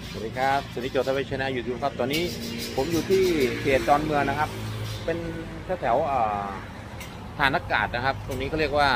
สวัสดีครับสุนิจโจทวีชนะยูทูบครับตอนนี้ผมอยู่ที่เขตดอนเมืองนะครับ เป็นแถวฐานอากาศนะครับ ตรงนี้เขาเรียกว่า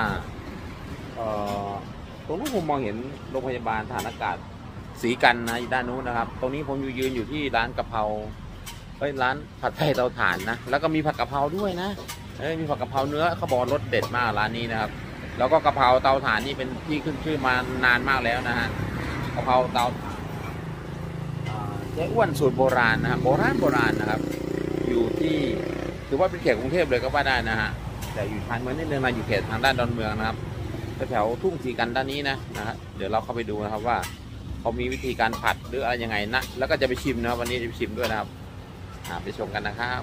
ตรงนู้นผมมองเห็นโรงพยาบาลฐานอากาศศรีกันนะอยู่ด้านนู้นนะครับ ตรงนี้ผมยืนอยู่ที่ร้านกะเพราร้านผัดไทยเตาถ่านนะแล้วก็มีผัดกะเพราด้วยนะมีผัดกะเพราเนื้อเขาบอกรสเด็ดมากร้านนี้นะครับแล้วก็กะเพราเตาถ่านนี่เป็นที่ขึ้นชื่อมานานมากแล้วนะฮะกะเพราเตาถ่านเจ๊อ้วนสูตรโบราณนะครับโบราณนะครับอยู่ที่ถือว่าเป็นเขตกรุงเทพเลยก็ว่าได้นะฮะแต่อยู่ทางเมืองนิดนึงนะอยู่เขตทางด้านดอนเมืองนะครับแถวทุ่งศรีกันด้านนี้นะฮะเดี๋ยวเราเข้าไปดูนะครับว่าเขามีวิธีการผัดหรืออะไรยังไงนะแล้วก็จะไปชิมนะครับวันนี้จะไปชิมด้วยนะครับไปชมกันนะครับ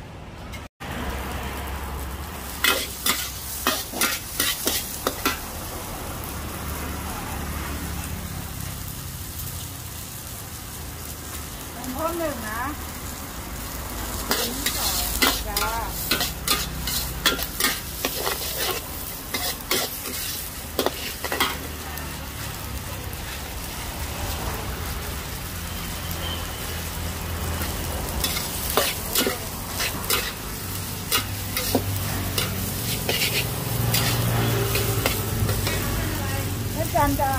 เป็นข้อหนึ่งนะเป็นที่สองจ้าเส้นจันจ้า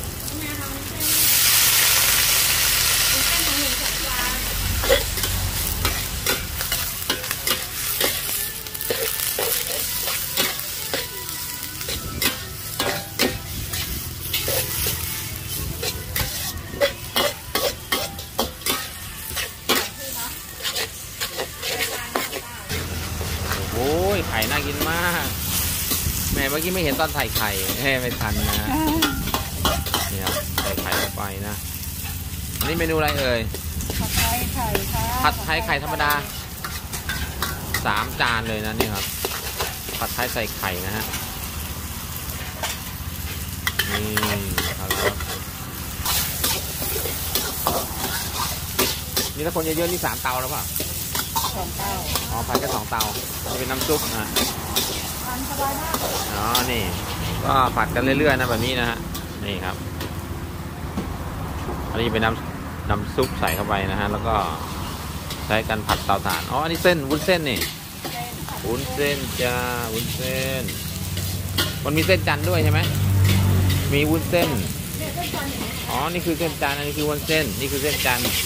โอ้ยไข่น่ากินมากแม่เมื่อกี้ไม่เห็นตอนใส่ไข่ไม่ทันนะนี่ครับใส่ไข่เข้าไปนะอันนี้เมนูอะไรเอ่ยผัดไทยไข่ค่ะผัดไทยไข่ธรรมดา3 จานเลยนะนี่ครับผัดไทยใส่ไข่นะฮะนี่ครับนี่ถ้าคนเยอะๆนี่3 เตาแล้วเปล่า 2 เตาอ๋อผัดแค่2 เตาจะเป็นน้ำซุปนะทำสบายมากอ๋อนี่ก็ผัดกันเรื่อยๆนะแบบนี้นะฮะนี่ครับอันนี้เป็นน้ำซุปใส่เข้าไปนะฮะแล้วก็ใช้การผัดเตาถ่านอ๋ออันนี้เส้นวุ้นเส้นนี่วุ้นเส้นจ้าวุ้นเส้นมันมีเส้นจันทร์ด้วยใช่ไหมมีวุ้นเส้นอ๋อนี่คือเส้นจันทร์อันนี้คือวุ้นเส้นนี่คือเส้นจันทร์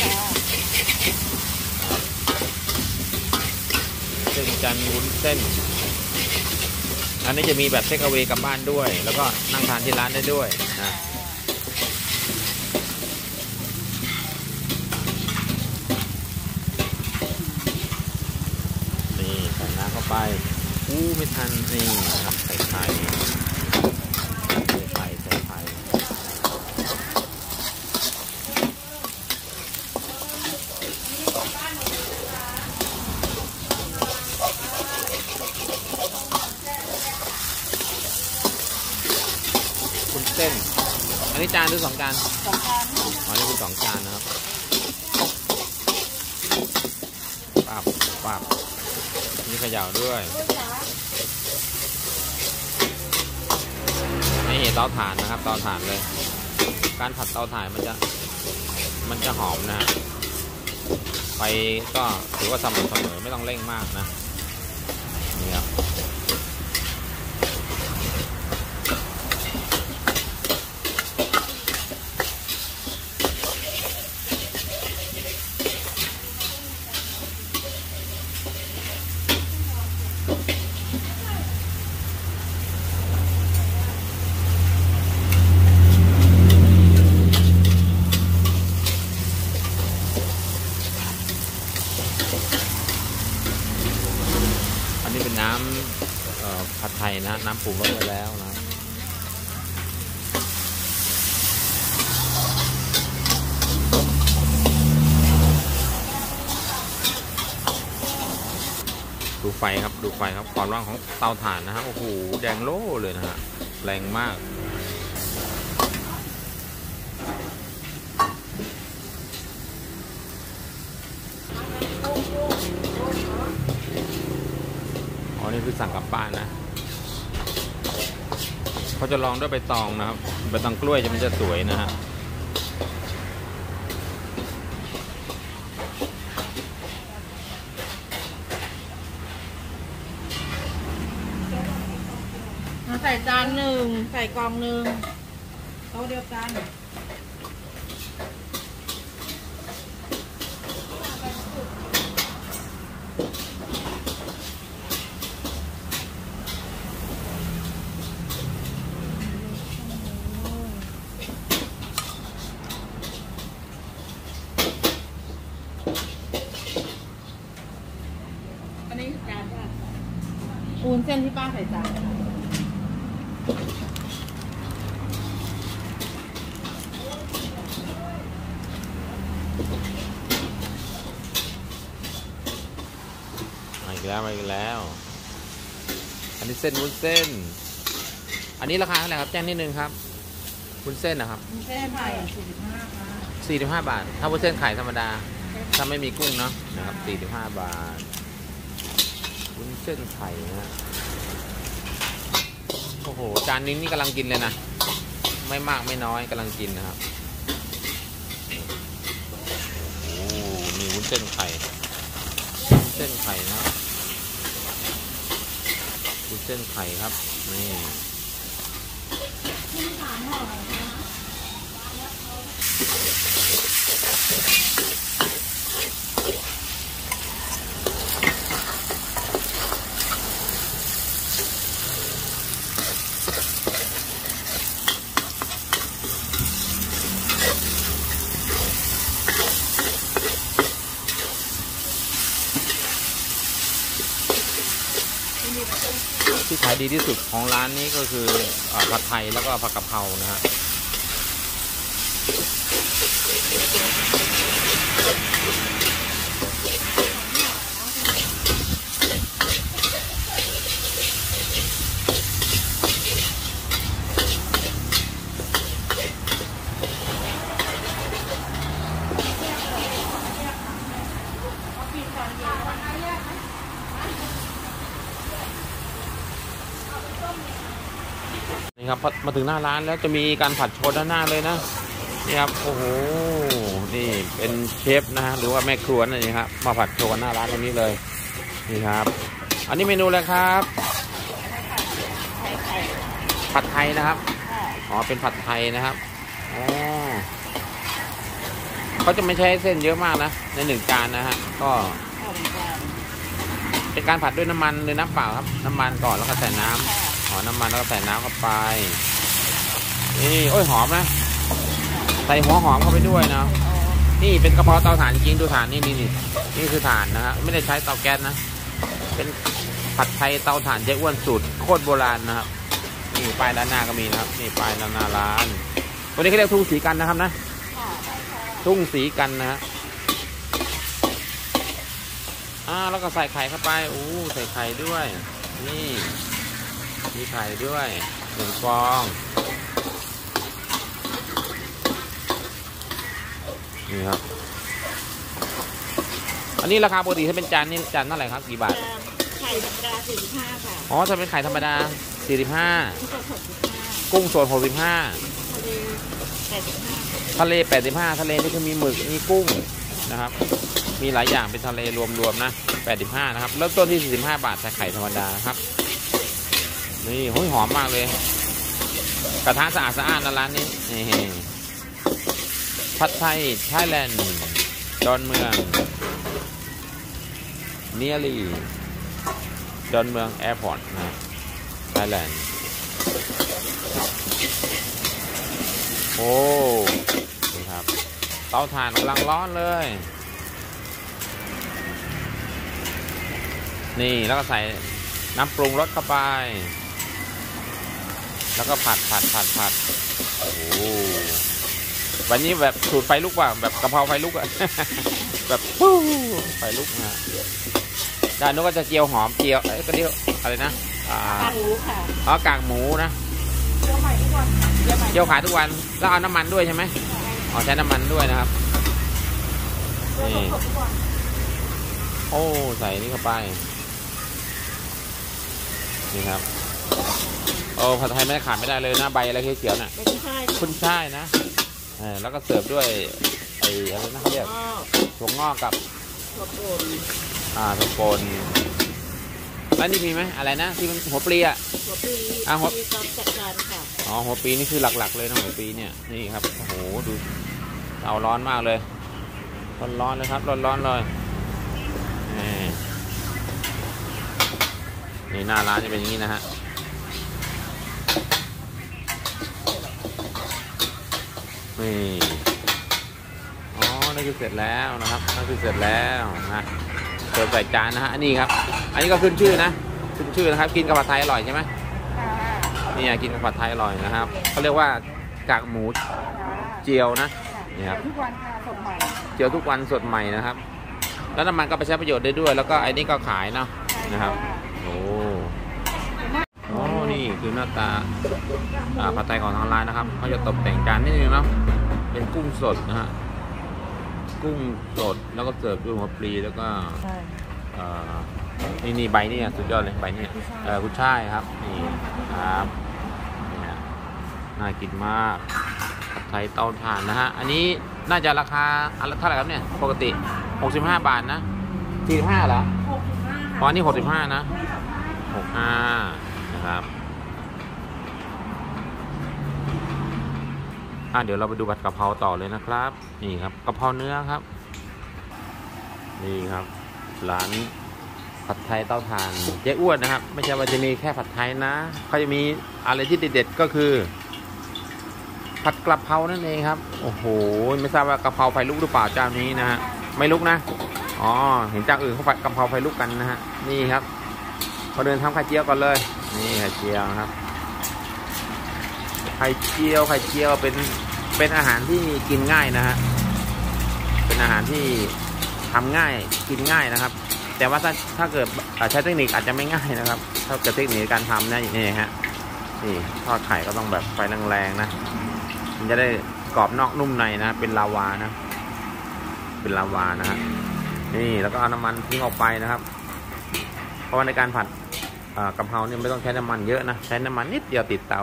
เส้นจันทร์วุ้นเส้นอันนี้จะมีแบบเทคเอาท์กลับบ้านด้วยแล้วก็นั่งทานที่ร้านได้ด้วยนะนี่ใส่น้ำเข้าไปไม่ทันนี่ครับใส่ไข่วุ้นเส้นอันนี้จานหรือ2 จาน 2 จานอ๋อนี่คือ2 จานนะครับปั๊บนี่เขย่าด้วยนี่เตาถ่านนะครับเตาถ่านเลยการผัดเตาถ่านมันจะหอมนะฮะไฟก็ถือว่าสม่ำเสมอไม่ต้องเร่งมากนะนี่ครับอันนี้เป็นน้ำผัดไทยนะน้ำปรุงรสไว้แล้วนะดูไฟครับความร้อนของเตาถ่านนะฮะโอ้โหแดงโล่เลยนะฮะแรงมากอ๋อนี่คือสั่งกลับบ้านนะ เขาจะลองด้วยใบตองนะครับใบตองกล้วยมันจะสวยนะฮะจานหนึ่งใส่กล่องหนึ่งโต๊ะเดียวกันอันนี้คือการว่าปูนเส้นที่ป้าใส่จานมาอีกแล้วมาอีกแล้ว อันนี้เส้นวุ้นเส้น อันนี้ราคาเท่าไหร่ครับแจ้งนิดนึงครับวุ้นเส้นนะครับเส้นไข่45 ค่ะ 45 บาทถ้าวุ้นเส้นไข่ธรรมดาถ้าไม่มีกุ้งเนาะนะครับ45 บาทวุ้นเส้นไข่นะฮะโอ้โหจานนี้นี่กำลังกินเลยนะไม่มากไม่น้อยกำลังกินนะครับโอ้มีวุ้นเส้นไข่วุ้นเส้นไข่นะวุ้นเส้นไข่ครับนี่ที่ขายดีที่สุดของร้านนี้ก็คือผัดไทยแล้วก็ผัดกะเพรานะฮะนี่ครับมาถึงหน้าร้านแล้วจะมีการผัดโชว์ด้านหน้าเลยนะนี่ครับโอ้โหนี่เป็นเชฟนะฮะหรือว่าแม่ครัวนั่นเองครับมาผัดโชว์หน้าร้านตรงนี้เลยนี่ครับอันนี้เมนูอะไรครับผัดไทยนะครับอ๋อเป็นผัดไทยนะครับอ๋อเขาจะไม่ใช้เส้นเยอะมากนะใน1 จานนะฮะก็เป็นการผัดด้วยน้ำมันหรือน้ำเปล่าครับน้ำมันก่อนแล้วก็ใส่น้ำน้ำมันแล้วก็ใส่น้ำเข้าไปนี่โอ้ยหอมนะใส่หัวหอมเข้าไปด้วยนะนี่เป็นกระเพาะเตาถ่านจริงดูถ่านนี่คือถ่านนะฮะไม่ได้ใช้เตาแก๊สนะเป็นผัดไทยเตาถ่านเจ๊อ้วนสูตรโคตรโบราณนะครับนี่ป้ายด้านหน้าก็มีนะครับนี่ป้ายด้านหน้าร้านวันนี้เขาเรียกทุ่งสีกันนะครับนะทุ่งสีกันนะฮะแล้วก็ใส่ไข่เข้าไปใส่ไข่ด้วยนี่มีไข่ด้วย1 ฟองนี่ครับอันนี้ราคาปกติถ้าเป็นจานนี่จานเท่าไหร่ครับกี่บาทไข่ธรรมดา45ค่ะอ๋อถ้าเป็นไข่ธรรมดา45กุ้งสด65ทะเล85ทะเลนี่คือมีหมึกมีกุ้งนะครับมีหลายอย่างเป็นทะเลรวมๆนะ85นะครับเริ่มต้นที่45 บาทแต่ไข่ธรรมดาครับนี่หอมมากเลยกระทะสะอาดนะร้านนี้นี่ผัดไทยไทยแลนด์ดอนเมืองเนียรีดอนเมืองแอร์พอร์ตนะไทยแลนด์โอ้นี่ครับเตาถ่านกำลังร้อนเลยนี่แล้วก็ใส่น้ำปรุงรสเข้าไปแล้วก็ผัดโอ้วันนี้แบบสูตรไฟลุกว่ะแบบกะเพราไฟลุกอะแบบปู้ไฟลุกนะด้านนู้นก็จะเจียวหอมเจียวก็เรียกอะไรนะกากหมูค่ะกากหมูนะเจียวใหม่ทุกวันเจียวขายทุกวันแล้วเอาน้ำมันด้วยใช่ไหมใช้น้ำมันด้วยนะครับนี่โอ้ใส่นี่เข้าไปนี่ครับผัดไทยไม่ได้ขาดไม่ได้เลยนะใบอะไรเขียวๆน่ะขึ้นช่ายนะแล้วก็เสิร์ฟด้วยอะไรนะเขาเรียกถั่วงอกกับถั่วป่นถั่วป่นแล้วนี่มีไหมอะไรนะที่มันหัวปลีอ่ะหัวปีหัวมีการจัดการค่ะอ๋อหัวปลีนี่คือหลักๆเลยนะหัวปลีเนี่ยนี่ครับโอ้โหดูเตาร้อนมากเลยร้อนๆเลยครับร้อนๆเลยนี่หน้าร้านจะเป็นอย่างนี้นะฮะนี่อ๋อนี่คือเสร็จแล้วนะครับนั่นคือเสร็จแล้วนะเสิร์ฟใส่จานนะฮะอันนี้ครับอันนี้ก็ขึ้นชื่อนะขึ้นชื่อนะครับกินกับผัดไทยอร่อยใช่ไหมนี่กินกับผัดไทยอร่อยนะครับเขาเรียกว่ากากหมูเจียวนะนี่ครับทุกวันค่ะสดใหม่เจียวทุกวันสดใหม่นะครับแล้วน้ำมันก็ไปใช้ประโยชน์ได้ด้วยแล้วก็ไอ้นี่ก็ขายเนาะนะครับโอ้นี่คือหน้าตาผัดไทยของทางร้านนะครับเขาจะตกแต่งจานนิดนึงเนาะเป็นกุ้งสดนะฮะกุ้งสดแล้วก็เสิร์ฟด้วยหัวปลีแล้วก็นี่ใบนี่สุดยอดเลยใบนี่กุ้ยช่ายครับนี่ครับนี่น่ากินมากผัดไทยเตาถ่านนะฮะอันนี้น่าจะราคาอันละเท่าไหร่ครับเนี่ยปกติ65 บาทนะ45เหรออ๋อนี่65นะ65นะครับเดี๋ยวเราไปดูผัดกะเพราต่อเลยนะครับนี่ครับกะเพราเนื้อครับนี่ครับร้านผัดไทยเต้าถ่านเจ๊อ้วนนะครับไม่ใช่ว่าจะมีแค่ผัดไทยนะเขาจะมีอะไรที่เด็ดๆก็คือผัดกะเพรานั่นเองครับโอ้โหไม่ทราบว่ากะเพราไฟลุกหรือเปล่าเจ้านี้นะฮะไม่ลุกนะอ๋อเห็นเจ้าอื่นเขาผัดกะเพราไฟลุกกันนะฮะนี่ครับพอเดินทำไข่เจียวก่อนเลยนี่ไข่เจียวนะครับไข่เจียวเป็นอาหารที่กินง่ายนะฮะเป็นอาหารที่ทำง่ายกินง่ายนะครับแต่ว่าถ้าเกิดใช้เทคนิคอาจจะไม่ง่ายนะครับถ้าเกิดเทคนิคการทำนี่ฮะนี่ทอดไข่ก็ต้องแบบไฟแรงๆนะมันจะได้กรอบนอกนุ่มในนะเป็นลาวานะเป็นลาวานะฮะนี่แล้วก็เอาน้ำมันทิ้งออกไปนะครับเพราะว่าในการผัดกะเพราเนี่ยไม่ต้องใช้น้ำมันเยอะนะใช้น้ำมันนิดเดียวติดเตา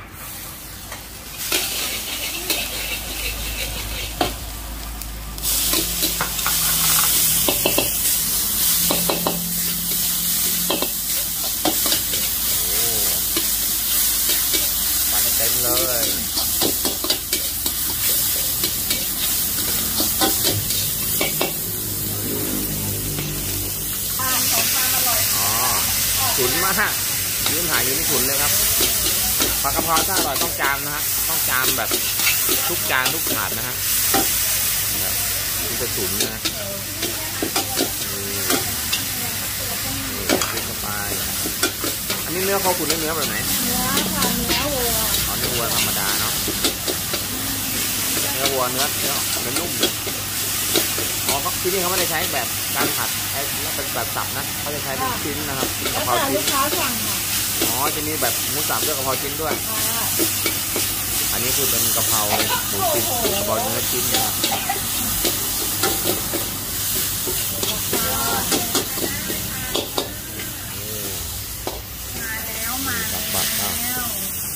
เต็มเลยฉุนมากยืนหายอยู่นี่ฉุนเลยครับผัดกะเพราถ้าอร่อยต้องจามนะฮะต้องจามแบบทุกจานทุกถาดนะฮะนี่จะฉุนนะนี่เข้าไปอันนี้เนื้อเขาขุ่นเนื้อแบบไหนเนื้อค่ะเนื้อวัวเนื้อวัวธรรมดาเนาะเนื้อวัวเนื้อนุ่มเลยอ๋อที่นี่เขาไม่ได้ใช้แบบการผัดแล้วเป็นแบบสับนะเขาจะใช้เป็นชิ้นนะครับกะเพราชิ้นลูกค้าสั่งค่ะอ๋อจะมีแบบหมูสับด้วยกะเพราชิ้นด้วยอันนี้คือเป็นกะเพราหมูชิ้นกะเพราเนื้อชิ้นนะครับมาแล้ว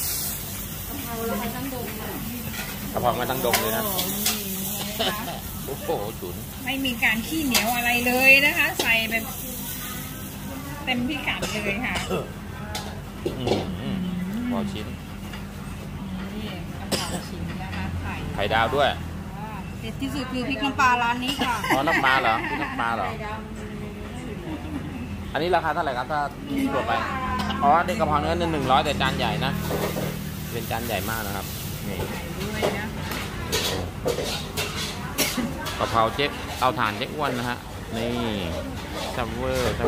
กะเพรามาตั้งดงเลยนะโอ้โหฉุนไม่มีการขี้เหนียวอะไรเลยนะคะใส่แบบเต็มพิกัดเลยค่ะพอชิ้นนี่กะเพราชิ้นนะคะไข่ดาวด้วยเด็ดที่สุดคือพริกน้ำปลาร้านนี้ค่ะอ๋อน้ำปลาเหรอพริกน้ำปลาเหรออันนี้ราคาเท่าไหร่ครับถ้าตัวไปอ๋อเด็กกะเพราเนื้อ100แต่จานใหญ่นะเป็นจานใหญ่มากนะครับนี่กะเพราเจ๊กเตาถ่านเจ๊กอ้วนนะฮะนี่ซับเวอร์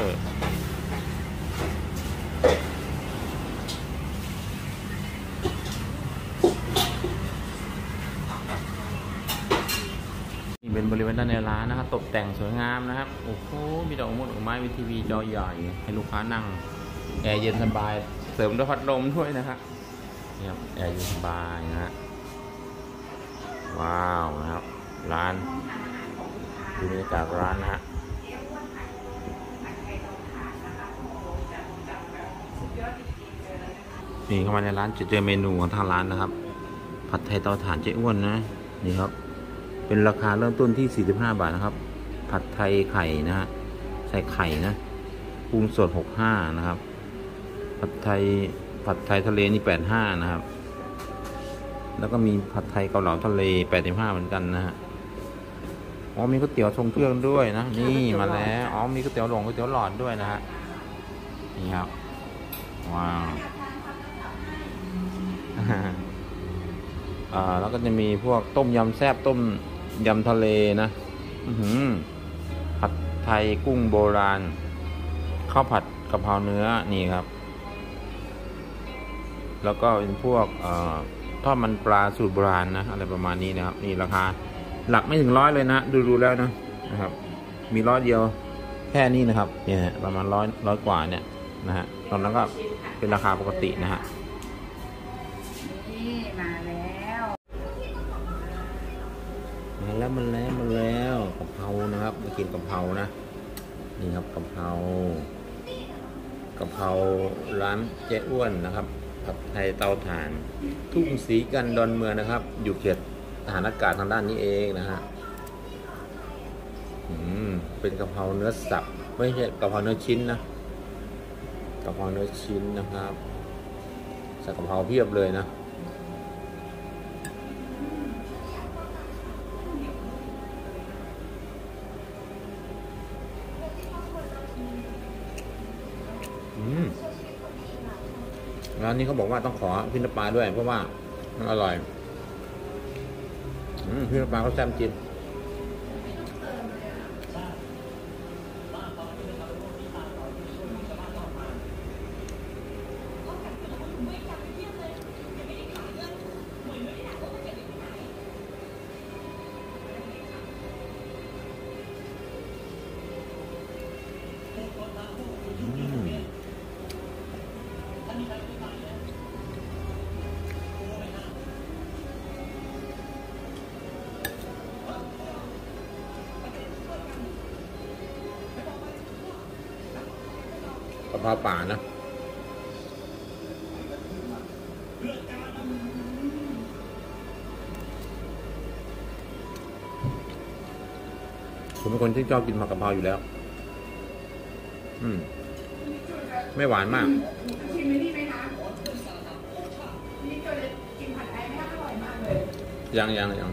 นี่เป็นบริเวณด้านในร้านนะครับตกแต่งสวยงามนะครับโอ้โหมีดอกไม้มีทีวีจอใหญ่ให้ลูกค้านั่งแอร์เย็นสบายเสริมด้วยพัดลมด้วยนะครับนี่ครับแอร์เย็นสบายนะฮะว้าวนะครับร้านดูบรรยากาศร้านนะฮะนี่เข้ามาในร้านจะเจอเมนูของทางร้านนะครับผัดไทยเตาถ่านเจ๊อ้วนนะนี่ครับเป็นราคาเริ่มต้นที่45 บาทนะครับผัดไทยไข่นะฮะใส่ไข่นะปรุงสด65นะครับผัดไทยทะเลนี่85นะครับแล้วก็มีผัดไทยเกาเหลาทะเล85เหมือนกันนะฮะอ๋อมีก๋วยเตี๋ยวทรงเครื่องด้วยนะนี่มาแล้วอ๋อมีก๋วยเตี๋ยวหลงก๋วยเตี๋ยวหลอดด้วยนะฮะนี่ครับว้าวแล้วก็จะมีพวกต้มยำแซ่บต้มยำทะเลนะผัดไทยกุ้งโบราณข้าวผัดกะเพราเนื้อนี่ครับแล้วก็เป็นพวกทอดมันปลาสูตรโบราณนะอะไรประมาณนี้นะครับนี่ราคาหลักไม่ถึง100เลยนะดูแล้วนะครับมี100เดียวแค่นี้นะครับเนี่ยประมาณ100กว่าเนี่ยนะฮะตอนนั้นก็เป็นราคาปกตินะฮะนี่มาแล้วมาแล้วกะเพรานะครับมากินกะเพรานะนี่ครับกะเพราร้านเจ๊อ้วนนะครับผัดไทยเตาถ่านทุ่งศรีกันดอนเมืองนะครับอยู่เขตทหารอากาศทางด้านนี้เองนะฮะเป็นกะเพราเนื้อสับไม่ใช่กะเพราเนื้อชิ้นนะกะเพราเนื้อชิ้นนะครับใส่กะเพราเพียบเลยนะร้านนี้เขาบอกว่าต้องขอพริกน้ำปลาด้วยเพราะว่ามันอร่อยพริกน้ำปลาเขาแซ่บจริงกะเพราป่านะผมเป็นคนที่ชอบกินผักกะเพราอยู่แล้วไม่หวานมากชิมนี่ไหมคะนี่ก็เลยกินผัดไทยไม่อร่อยมากเลยยัง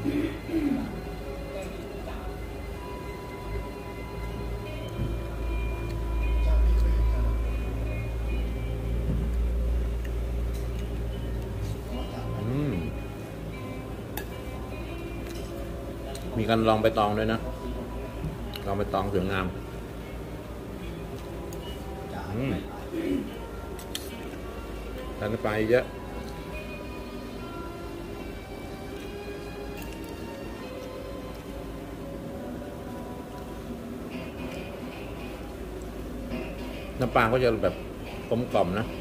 มีการลองใบตองด้วยนะลองใบตองสวยงามทานไปเยอะน้ำปลาก็จะแบบกลมกล่อมนะ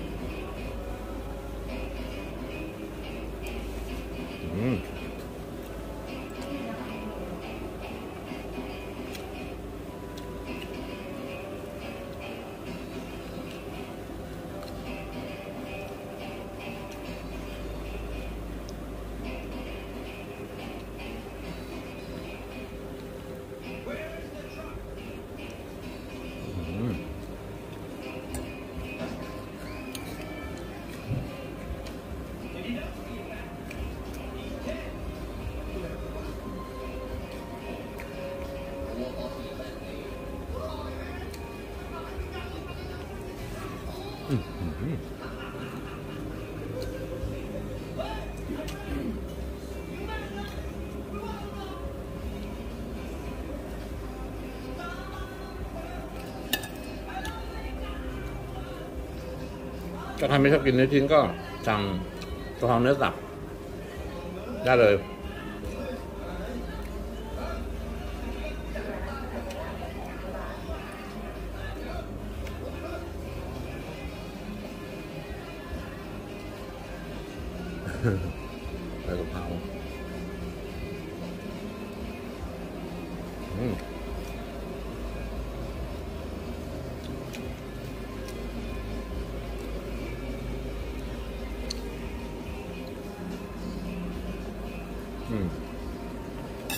ถ้าใครไม่ชอบกินเนื้อชิ้นก็สั่งกะเพราเนื้อสับได้เลยใส่กะเพรา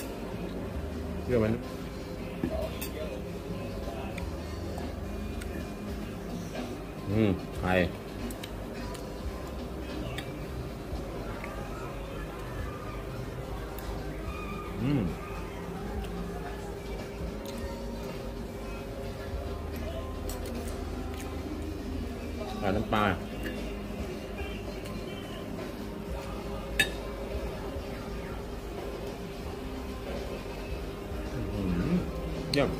เชื่อไหมไปใส่น้ำปลาเยี่ยม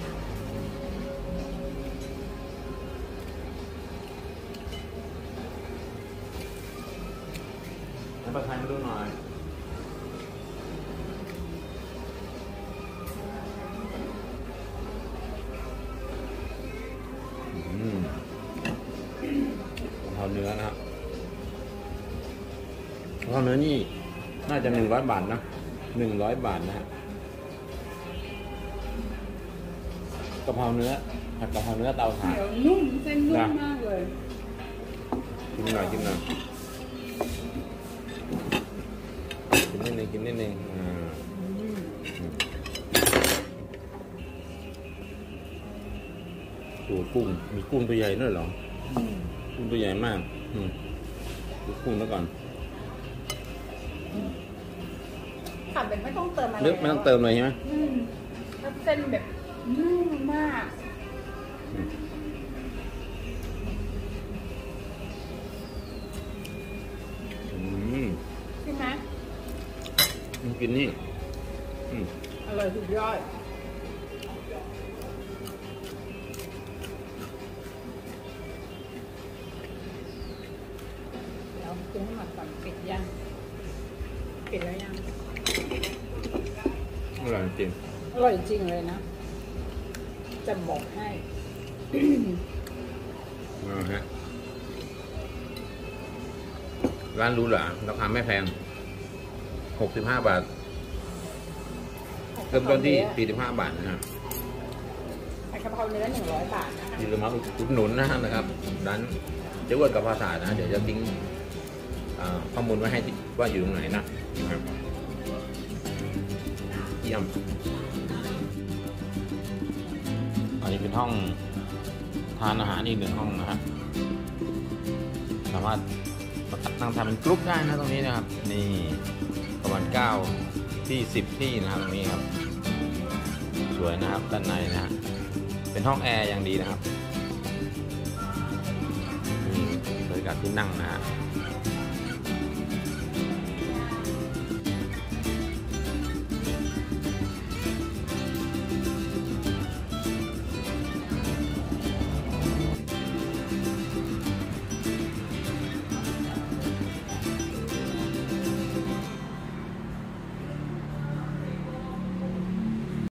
ให้ประธานมาดูหน่อยกะเพราเนื้อนะครับกะเพราเนื้อนี่น่าจะ100 บาทนะ100 บาทนะฮะกะเพราเนื้อผัดกะเพราเนื้อเตาถ่านเดี๋ยวนุ่มเส้นนุ่มมากเลยกินหน่อยกินนิดนึงตัวกุ้งมีกุ้งตัวใหญ่ด้วยเหรอกุ้งตัวใหญ่มากดูกุ้งแล้วก่อนผัดแบบไม่ต้องเติมอะไรลึกไม่ต้องเติมเลยใช่ไหมแล้วเส้นแบบนุ่มมากใช่ไหมกินนี่อร่อยสุดยอดเดี๋ยวกินให้หมดก่อนปิดยังปิดแล้วยังอร่อยจริงอร่อยจริงเลยนะจะบอกให้ฮะร้านรู้เหรอราคาไม่แพง65 บาทเริ่มต้นที่45 บาทนะครับผัดกะเพราเนื้อ100 บาทนะคะอย่าลืมมาอุดหนุนนะครับร้านเจ๊อ้วนกับภาษานะเดี๋ยวจะทิ้งข้อมูลไว้ให้ว่าอยู่ตรงไหนนะครับเยี่ยมอันนี้เป็นห้องทานอาหารอีก1 ห้องนะฮะสามารถนั่งทำเป็นกรุ๊ปได้นะตรงนี้นะครับนี่ประมาณ9 ที่ 10 ที่นะครับตรงนี้ครับสวยนะครับด้านในนะฮะเป็นห้องแอร์อย่างดีนะครับบรรยากาศที่นั่งนะฮะ